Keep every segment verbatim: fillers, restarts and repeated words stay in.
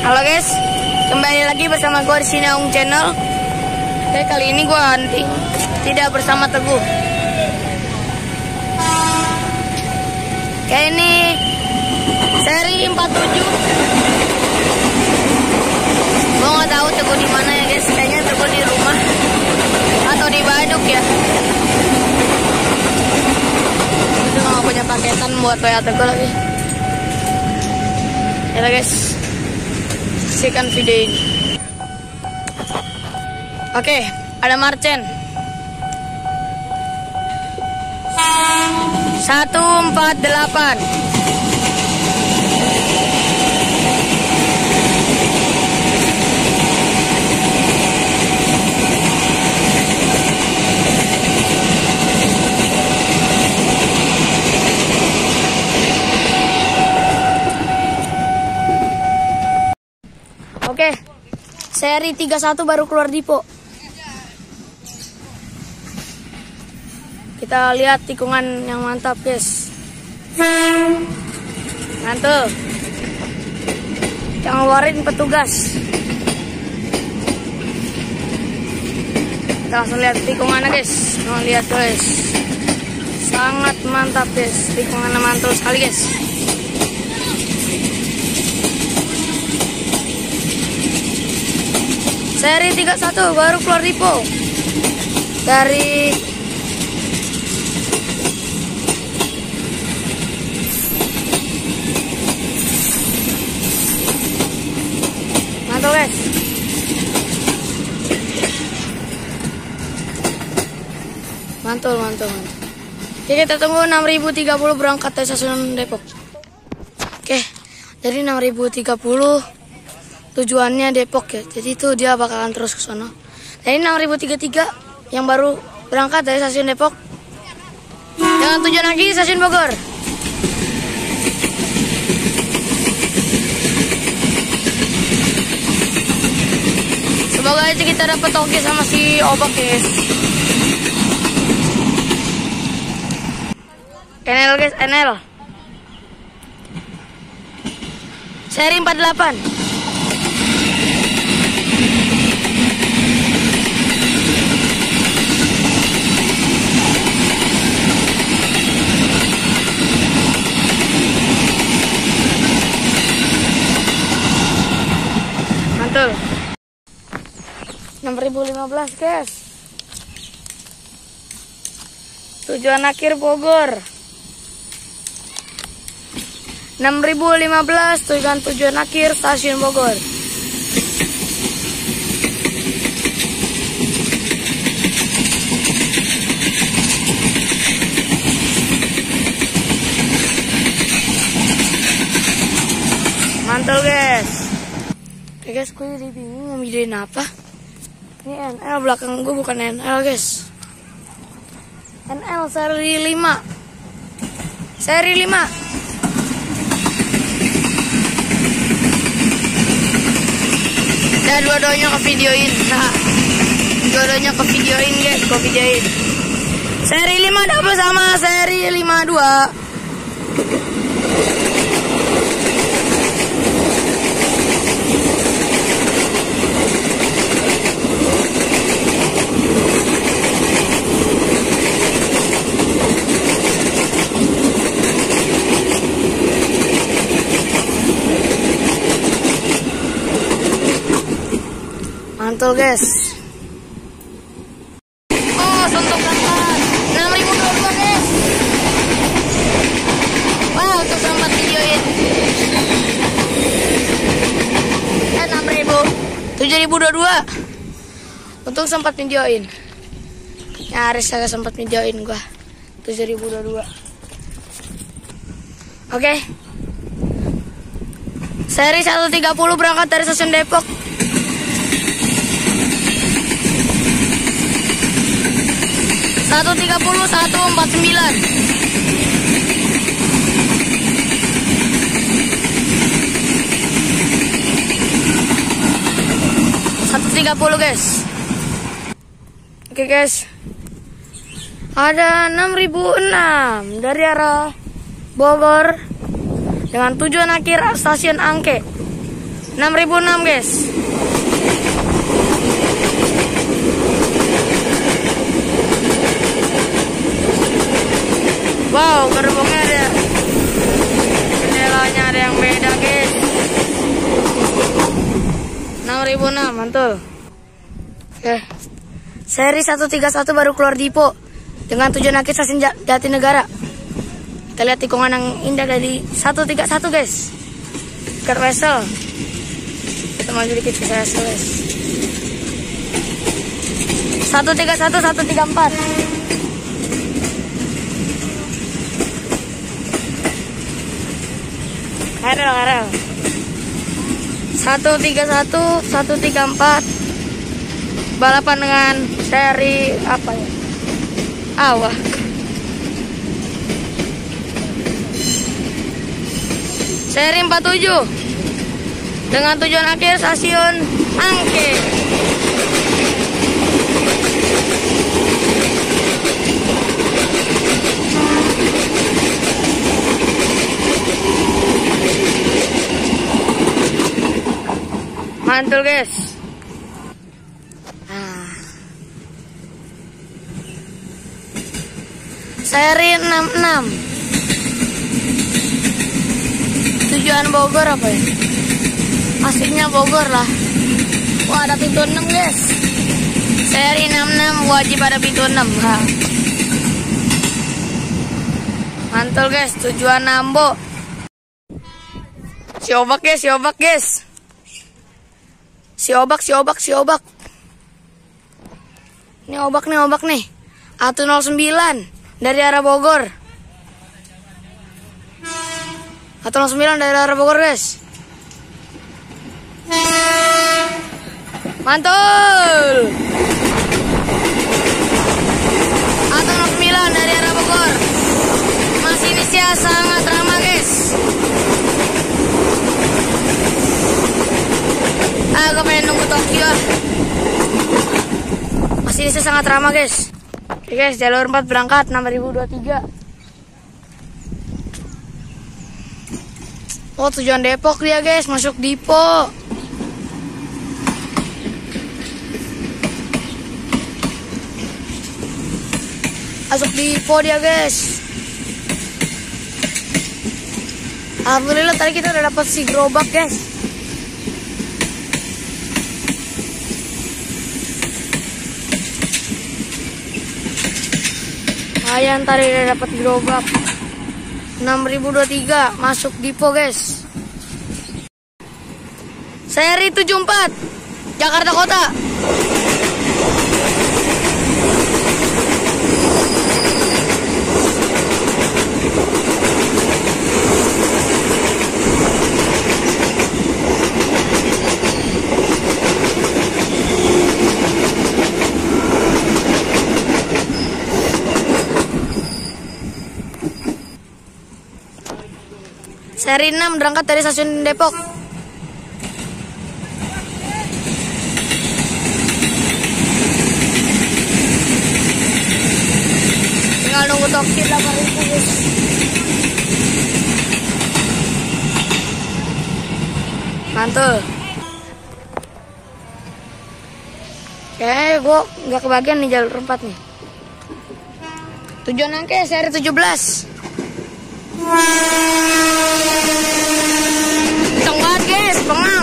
Halo guys, kembali lagi bersama gue di Sinaung Channel. Oke, kali ini gue hunting tidak bersama Teguh. Kayak ini seri empat puluh tujuh. Gue nggak tahu Teguh di mana ya guys. Kayaknya Teguh di rumah atau di Baduk ya. Udah nggak punya paketan buat W A Teguh lagi. Ya guys, saksikan video ini. Oke, ada Marchen satu empat delapan. Oke, seri tiga puluh satu baru keluar Dipo. Kita lihat tikungan yang mantap guys. Mantul. Yang ngeluarin petugas. Kita langsung lihat tikungannya guys. Mau lihat guys. Sangat mantap guys. Tikungannya mantul sekali guys. Seri tiga puluh satu baru keluar Dipo. Dari mantul guys. Mantul, mantul, mantul. Oke, kita tunggu enam ribu tiga puluh berangkat dari stasiun Depok. Oke, jadi enam ribu tiga puluh tujuannya Depok ya. Jadi itu dia bakalan terus ke sono. Dan ini enam ribu tiga puluh tiga yang baru berangkat dari stasiun Depok. Dengan tujuan lagi stasiun Bogor. Semoga aja kita dapat toge sama si Obak guys. N L guys, N L. Seri empat puluh delapan. Mantul. enam ribu lima belas guys. Tujuan akhir Bogor. enam ribu lima belas tujuan tujuan akhir stasiun Bogor. Mantul guys. Oke guys, gue jadi bingung mau mikirin apa. Ini N L, belakang gue bukan N L guys. N L seri lima. Seri lima. Dan dua-duanya ke videoin. Nah, dua-duanya ke videoin guys, gue videoin. Seri lima double sama seri lima dua. Mantul guys. Oh, suntuk berangkat enam ribu dua puluh dua guys. Wow, untuk sempat videoin. Eh, enam ribu tujuh ribu dua puluh dua. Untung sempat videoin. Nyaris agak sempat videoin gua. tujuh ribu dua puluh dua. Oke. Seri seratus tiga puluh berangkat dari stasiun Depok. satu tiga puluh satu empat sembilan. satu tiga puluh guys. Oke guys. Ada enam ribu enam dari arah Bogor dengan tujuan akhir stasiun Angke. enam ribu enam guys. Wow, gerbongnya ada, jendelanya ada yang beda guys. enam ribu enam, mantul. Oke, seri seratus tiga puluh satu baru keluar di Ipo dengan tujuan akhir stasiun Jatinegara. Kita lihat tikungan yang indah dari seratus tiga puluh satu guys. Car Wesel. Kita maju dikit ke Wesel guys. seratus tiga puluh satu, seratus tiga puluh empat. Karel, karel. seratus tiga puluh satu, seratus tiga puluh empat. Balapan dengan seri apa ya? Awah. Seri empat puluh tujuh. Dengan tujuan akhir stasiun Angke. Mantul guys. Nah. Seri enam puluh enam. Tujuan Bogor apa ya? Asiknya Bogor lah. Wah, ada pintu enam guys. Seri enam puluh enam wajib ada pintu enam. Ha. Mantul guys, tujuan Nambo. Si obak guys, si obak guys. Si obak, si obak, si obak. Ini obak nih, obak nih. A satu nol sembilan dari arah Bogor. A satu nol sembilan dari arah Bogor, guys. Mantul. A satu nol sembilan dari arah Bogor. Masinisnya sangat ramah, guys. Aku pengen nunggu Tokyo. Masih bisa sangat ramah guys. Oke guys, jalur empat berangkat enam ribu dua puluh tiga. Oh, tujuan Depok dia guys, masuk Dipo. Masuk Dipo dia guys. Alhamdulillah tadi kita udah dapat si gerobak guys. Lumayan tadi udah dapat gerobak. enam ribu dua puluh tiga masuk Dipo guys. Seri tujuh puluh empat Jakarta Kota. Seri enam berangkat dari stasiun Depok. Tinggal nunggu toksi delapan ribu guys. Mantul. Kayaknya gue nggak kebagian nih jalur empat nih. Tujuan Angke seri tujuh belas. Kenceng banget guys, pengang.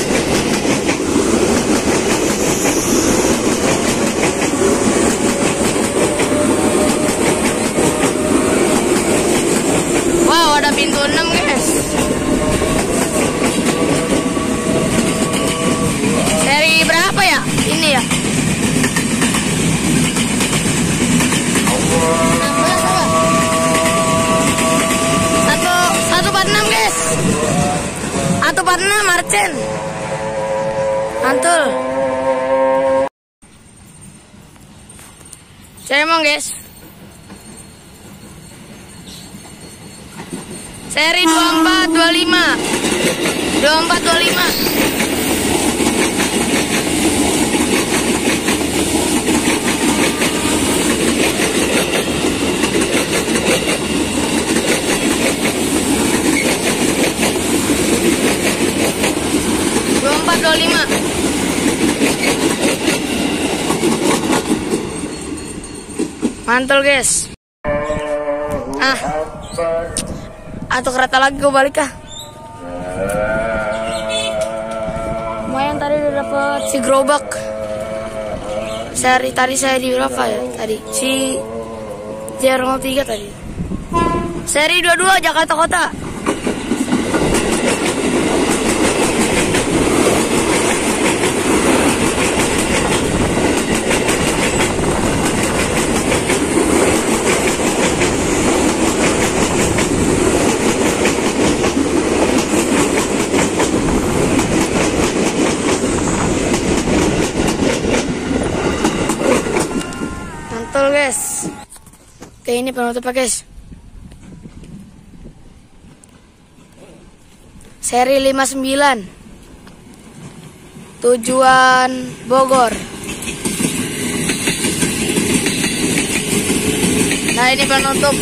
Wow, ada pintu enam guys. Seri berapa ya? Ini ya. satu empat enam guys. satu empat enam Marcen. Mantul. Saya emang guys. Seri dua puluh empat dua puluh lima. dua puluh empat dua puluh lima. empat dua lima. Mantul guys. Ah, atau kereta lagi gue balik kah? Lumayan tadi udah dapet si gerobak. Seri tadi saya di berapa ya? Tadi si J R nol tiga tadi. Seri dua puluh dua Jakarta Kota. Mantul guys. Oke, ini penutup guys. Seri lima puluh sembilan. Tujuan Bogor. Nah, ini penutup.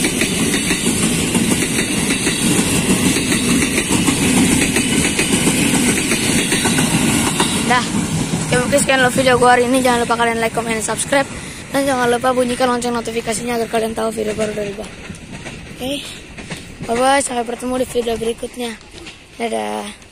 Dah. Oke, sekian lo video gue hari ini. Jangan lupa kalian like, comment, dan subscribe. Dan jangan lupa bunyikan lonceng notifikasinya agar kalian tahu video baru dari gue. Oke, bye bye, sampai bertemu di video berikutnya. Dadah.